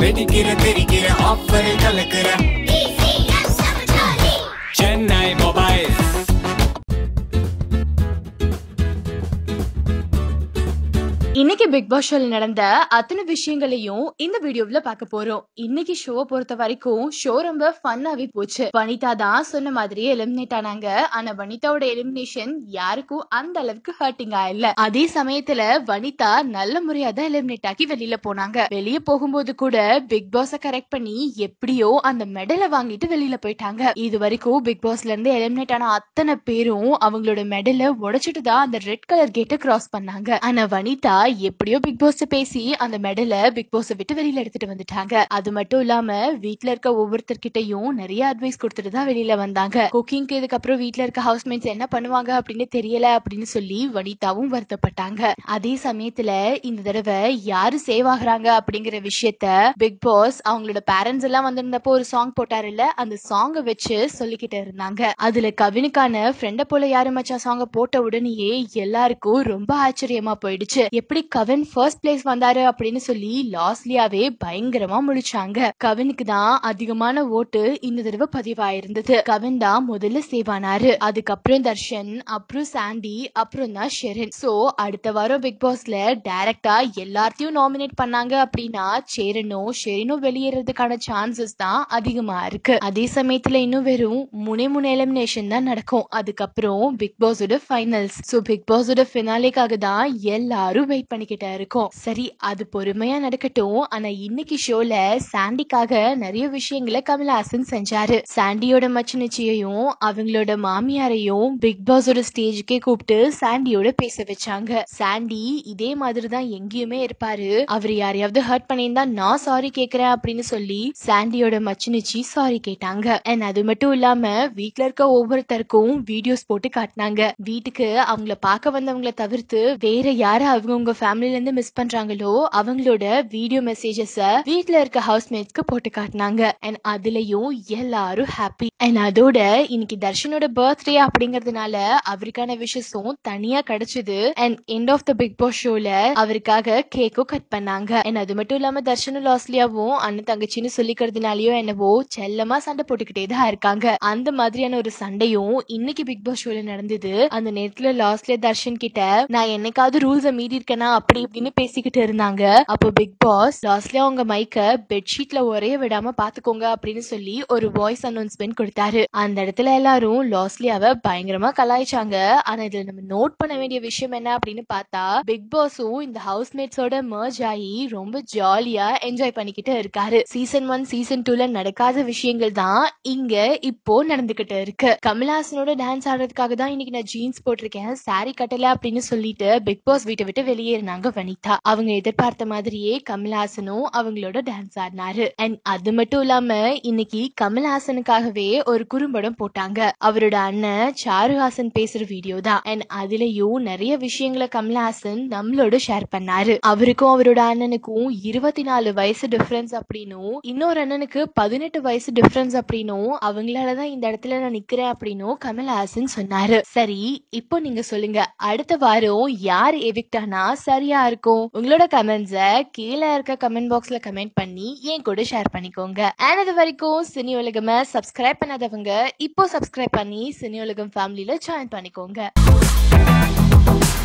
வெடிக்கிற தெரிக்கிற ஆஃபர் கலக்கிற சென்னை மொபைல்ஸ். இன்னைக்கு பிக் பாஸ் ஷோல நடந்த அத்தனை விஷயங்களையும் இந்த வீடியோல பார்க்க போறோம். இன்னைக்கு ஷோவை பொறுத்த வரைக்கும் ஷோ ரொம்ப ஃபன்னாவே போச்சு. வனிதா தான் சொன்ன மாதிரியே எலிமினேட் ஆனாங்க. ஆனா வனிதாவோட எலிமினேஷன் யாருக்கும் அந்த அளவுக்கு ஹர்ட்டிங்கா இல்ல. அதே சமயத்துல வனிதா நல்ல முறையா தான் எலிமினேட் ஆகி வெளியில போனாங்க. வெளியே போகும்போது கூட பிக் பாஸ கரெக்ட் பண்ணி எப்படியோ அந்த மெடலை வாங்கிட்டு வெளியில போயிட்டாங்க. இது வரைக்கும் பிக் பாஸ்ல இருந்து எலிமினேட் ஆன அத்தனை பேரும் அவங்களோட மெடலை உடைச்சிட்டு தான் அந்த ரெட் கலர் கேட்டை கிராஸ் பண்ணாங்க. ஆனா வனிதா எப்படியோ பிக் பாஸ் பேசி அந்த மெடலை பிக் பாஸ் விட்டு வெளியில எடுத்துட்டு வந்துட்டாங்க. அது மட்டும் இல்லாம வீட்டுல இருக்க ஒவ்வொருத்தர்கிட்டையும் நிறைய அட்வைஸ் கொடுத்துட்டு தான் வெளியில வந்தாங்க. குக்கிங்க்கு இதுக்கப்புறம் வீட்டுல இருக்க ஹவுஸ்மேட்ஸ் என்ன பண்ணுவாங்க அப்படின்னு தெரியல அப்படின்னு சொல்லி வனிதாவும் வருத்தப்பட்டாங்க. அதே சமயத்துல இந்த தடவை யாரு சேவ் ஆகுறாங்க அப்படிங்கிற விஷயத்த பிக் பாஸ் அவங்களோட பேரண்ட்ஸ் எல்லாம் வந்திருந்தப்போ ஒரு சாங் போட்டாருல்ல, அந்த சாங்கை வச்சு சொல்லிக்கிட்டு இருந்தாங்க. அதுல கவினுக்கான ஃப்ரெண்ட போல யாரு மச்சா சாங்க போட்ட உடனேயே எல்லாருக்கும் ரொம்ப ஆச்சரியமா போயிடுச்சு. எப்படி கவின் ஃபர்ஸ்ட் பிளேஸ் வந்தாரு அப்படின்னு சொல்லி லாஸ்ட்லியாவே பயங்கரமா முழிச்சாங்க. கவினுக்கு தான் அதிகமான ஓட்டு இந்த தடவை பதிவாயிருந்தது. கவின் தான் முதல்ல சேவ் ஆனாரு. அதுக்கப்புறம் தர்ஷன், அப்புறம் சாண்டி, அப்புறம் தான் ஷெரின். சோ அடுத்த வாரம் பிக் பாஸ்ல டைரக்டா எல்லாத்தையும் நாமினேட் பண்ணாங்க அப்படின்னா ஷெரினும் வெளியேறதுக்கான சான்சஸ் தான் அதிகமா இருக்கு. அதே சமயத்துல இன்னும் வெறும் மூணு எலிமினேஷன் தான் நடக்கும். அதுக்கப்புறம் பிக் பாஸோட ஃபைனல்ஸ். சோ பிக் பாஸோட ஃபினாலேக்காக தான் எல்லாரும் வெயிட் பண்ணிக்கிட்டே இருக்கோம். சரி, அது பொறுமையா நடக்கட்டும். ஆனா இன்னைக்கு ஷோல சாண்டிக்காக நிறைய விஷயங்களை கமல்ஹாசன் செஞ்சாரு. சாண்டியோட மச்சினிச்சியையும் அவங்களோட மாமியாரையும் பிக் பாஸோட ஸ்டேஜுக்கே கூப்பிட்டு சாண்டியோட பேச வச்சாங்க. சாண்டி இதே மாதிரி தான் எங்கேயுமே இருப்பாரு, அவர் யாரையாவது ஹர்ட் பண்ணியிருந்தா நான் சாரி கேக்குறேன் அப்படின்னு சொல்லி சாண்டியோட மச்சினிச்சி சாரி கேட்டாங்க. அண்ட் அது மட்டும் இல்லாம வீட்டுல இருக்க ஒவ்வொருத்தருக்கும் வீடியோஸ் போட்டு காட்டினாங்க. வீட்டுக்கு அவங்கள பார்க்க வந்தவங்களை தவிர்த்து வேற யார அவங்க ஃபேமிலில இருந்து மிஸ் பண்றாங்களோ அவங்களோட வீடியோ மெசேஜஸ் வீட்ல இருக்க ஹவுஸ்மேட்ஸ்க்கு போட்டு காட்டினாங்க. அண்ட் அதுலயும் எல்லாரும் ஹாப்பி. அண்ட் அதோட இன்னைக்கு தர்ஷனோட பர்த்டே அப்படிங்கறதுனால அவருக்கான விஷஸும் தனியா கிடைச்சது. And end of the Bigg Boss ஷோல அவருக்காக கேக்கும் கட் பண்ணாங்க. அண்ட் அது மட்டும் இல்லாம தர்ஷனும் லாஸ்லியாவும் அண்ணன் தங்கச்சின்னு சொல்லிக்கிறதுனாலயோ என்னவோ செல்லமா சண்டை போட்டுக்கிட்டே தான் இருக்காங்க. அந்த மாதிரியான ஒரு சண்டையும் இன்னைக்கு பிக் பாஸ் ஷோல நடந்தது. அந்த நேரத்துல லாஸ்ட்ல தர்ஷன் கிட்ட நான் என்னைக்காவது ரூல்ஸ மீறி இருக்கேனா அப்படி இப்படின்னு பேசிக்கிட்டு இருந்தாங்க. அப்போ பிக் பாஸ் லாஸ்ட்ல அவங்க மைக்க பெட்ஷீட்ல ஒரே விடாம பாத்துக்கோங்க அப்படின்னு சொல்லி ஒரு வாய்ஸ் அனௌன்ஸ்மெண்ட் கொடுத்தாரு. அந்த இடத்துல எல்லாரும் லாஸ்ட்லியாவை பயங்கரமா கலாய்ச்சாங்க. ஆனா இதுல நம்ம நோட் பண்ண வேண்டிய விஷயம் என்ன அப்படின்னு பார்த்தா பிக் பாஸும் இந்த ஹவுஸ்மேட்ஸோட மர்ஜ் ஆகி ரொம்ப ஜாலியா என்ஜாய் பண்ணிக்கிட்டு இருக்காரு. சீசன் 1 சீசன் 2ல நடக்காத விஷயங்கள் தான் இங்க இப்போ நடந்துகிட்டு இருக்கு. கமல்ஹாசனோட டான்ஸ் ஆடுறதுக்காக தான் இன்னைக்கு நான் ஜீன்ஸ் போட்டிருக்கேன், சாரி கட்டல அப்படின்னு சொல்லிட்டு பிக் பாஸ் வீட்டை விட்டு வெளியேறினாங்க வனிதா. அவங்க எதிர்பார்த்த மாதிரியே கமல்ஹாசனும் அவங்களோட டான்ஸ் ஆடினாரு. அண்ட் அது மட்டும் இல்லாம இன்னைக்கு கமல்ஹாசனுக்காகவே ஒரு குறும்படம் போட்டாங்க. அவரோட அண்ணன் சாருஹாசன் பேசுற வீடியோ தான். அண்ட் அதுலயும் நிறைய விஷயங்களை கமல்ஹாசன் நம்மளோட ஷேர் பண்ணாரு. அவருக்கும் அவரோட அண்ணனுக்கும் 24 வயசு டிஃபரன்ஸ் அப்படின்னும் இன்னொரு அண்ணனுக்கு 18 வயசு டிஃபரன்ஸ் அப்படின்னும் அவங்களாலதான் இந்த இடத்துல நான் நிக்கிறேன் அப்படின்னும் கமல்ஹாசன் சொன்னாரு. சரி, இப்போ நீங்க சொல்லுங்க, அடுத்த வாரம் யார் எவிக்ட் ஆனா சரியா இருக்கும்? உங்களோட கமெண்ட்ஸை கீழே இருக்க கமெண்ட் பாக்ஸ்ல கமெண்ட் பண்ணி என் கூட ஷேர் பண்ணிக்கோங்க. அண்ட் அது வரைக்கும் சினி உலகமை சப்ஸ்கிரைப் பண்ணாதவங்க இப்போ சப்ஸ்கிரைப் பண்ணி சினி உலகம் ஃபேமிலியில ஜாயின் பண்ணிக்கோங்க.